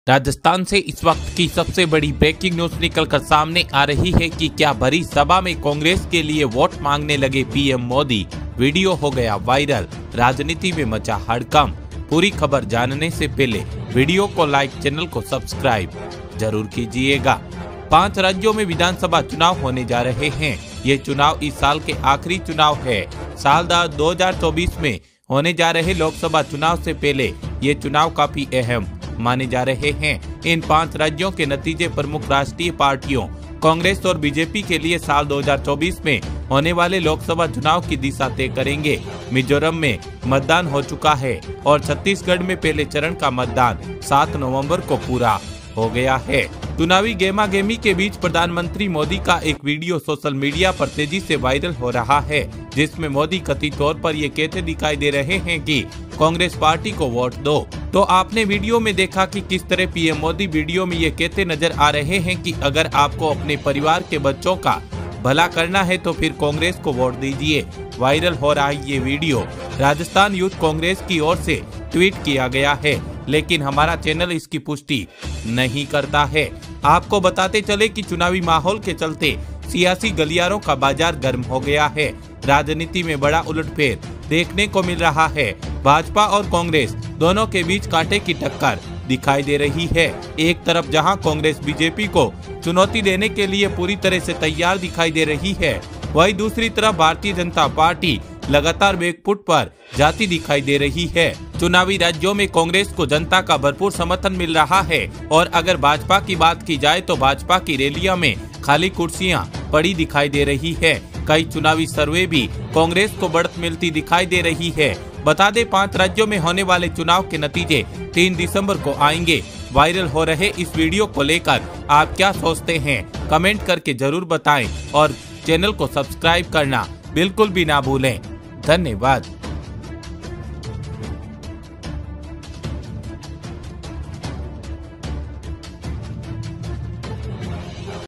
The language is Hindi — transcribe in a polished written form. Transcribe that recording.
राजस्थान से इस वक्त की सबसे बड़ी ब्रेकिंग न्यूज निकलकर सामने आ रही है कि क्या भरी सभा में कांग्रेस के लिए वोट मांगने लगे पीएम मोदी। वीडियो हो गया वायरल, राजनीति में मचा हड़कंप। पूरी खबर जानने से पहले वीडियो को लाइक, चैनल को सब्सक्राइब जरूर कीजिएगा। 5 राज्यों में विधानसभा चुनाव होने जा रहे हैं। ये चुनाव इस साल के आखिरी चुनाव है। साल 2024 में होने जा रहे लोकसभा चुनाव से पहले ये चुनाव काफी अहम माने जा रहे हैं। इन 5 राज्यों के नतीजे प्रमुख राष्ट्रीय पार्टियों कांग्रेस और बीजेपी के लिए साल 2024 में होने वाले लोकसभा चुनाव की दिशा तय करेंगे। मिजोरम में मतदान हो चुका है और छत्तीसगढ़ में पहले चरण का मतदान 7 नवंबर को पूरा हो गया है। चुनावी गेमागेमी के बीच प्रधानमंत्री मोदी का एक वीडियो सोशल मीडिया पर तेजी से वायरल हो रहा है, जिसमें मोदी कथित तौर पर ये कहते दिखाई दे रहे हैं कि कांग्रेस पार्टी को वोट दो। तो आपने वीडियो में देखा कि किस तरह पीएम मोदी वीडियो में ये कहते नजर आ रहे हैं कि अगर आपको अपने परिवार के बच्चों का भला करना है तो फिर कांग्रेस को वोट दीजिए। वायरल हो रहा ये वीडियो राजस्थान यूथ कांग्रेस की ओर से ट्वीट किया गया है, लेकिन हमारा चैनल इसकी पुष्टि नहीं करता है। आपको बताते चले कि चुनावी माहौल के चलते सियासी गलियारों का बाजार गर्म हो गया है। राजनीति में बड़ा उलटफेर देखने को मिल रहा है। भाजपा और कांग्रेस दोनों के बीच कांटे की टक्कर दिखाई दे रही है। एक तरफ जहां कांग्रेस बीजेपी को चुनौती देने के लिए पूरी तरह से तैयार दिखाई दे रही है, वहीं दूसरी तरफ भारतीय जनता पार्टी लगातार बैकफुट पर जाती दिखाई दे रही है। चुनावी राज्यों में कांग्रेस को जनता का भरपूर समर्थन मिल रहा है और अगर भाजपा की बात की जाए तो भाजपा की रैलियों में खाली कुर्सियां पड़ी दिखाई दे रही है। कई चुनावी सर्वे भी कांग्रेस को बढ़त मिलती दिखाई दे रही है। बता दें 5 राज्यों में होने वाले चुनाव के नतीजे 3 दिसंबर को आएंगे। वायरल हो रहे इस वीडियो को लेकर आप क्या सोचते हैं, कमेंट करके जरूर बताएं और चैनल को सब्सक्राइब करना बिल्कुल भी ना भूलें। धन्यवाद।